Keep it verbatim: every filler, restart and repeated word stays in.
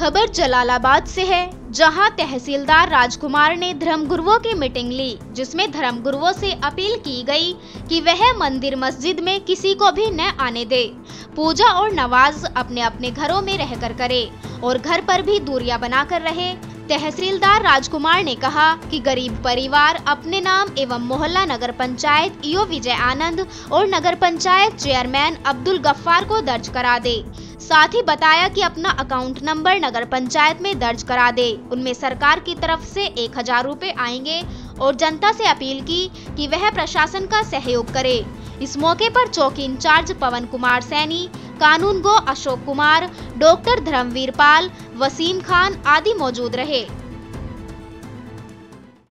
खबर जलालाबाद से है, जहां तहसीलदार राजकुमार ने धर्मगुरुओं की मीटिंग ली, जिसमें धर्मगुरुओं से अपील की गई कि वह मंदिर मस्जिद में किसी को भी न आने दे। पूजा और नमाज अपने अपने घरों में रहकर करे और घर पर भी दूरियां बनाकर रहे। तहसीलदार राजकुमार ने कहा कि गरीब परिवार अपने नाम एवं मोहल्ला नगर पंचायत ईओ विजय आनंद और नगर पंचायत चेयरमैन अब्दुल गफ्फार को दर्ज करा दे। साथ ही बताया कि अपना अकाउंट नंबर नगर पंचायत में दर्ज करा दे। उनमें सरकार की तरफ से एक हजार रुपए आएंगे और जनता से अपील की कि वह प्रशासन का सहयोग करे। इस मौके पर चौकी इंचार्ज पवन कुमार सैनी, कानून गो अशोक कुमार, डॉक्टर धर्मवीर पाल, वसीम खान आदि मौजूद रहे।